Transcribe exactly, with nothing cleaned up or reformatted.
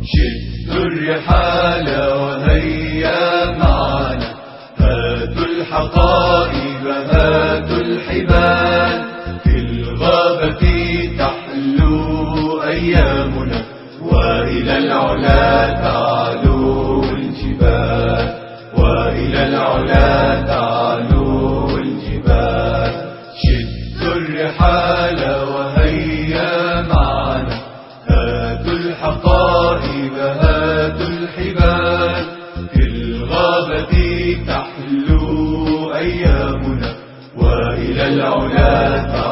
شدوا الرحال وهيا معنا، هاتوا الحقائب هاتوا الحبال، في الغابة تحلو أيامنا، وإلى العلا تعلو الجبال، وإلى العلا تعلو الجبال. شدوا الرحال وهيا معنا، هاتوا الحقائب هاتوا الحبال، في الغابة تحلو أيامنا، وإلى العلا تعلو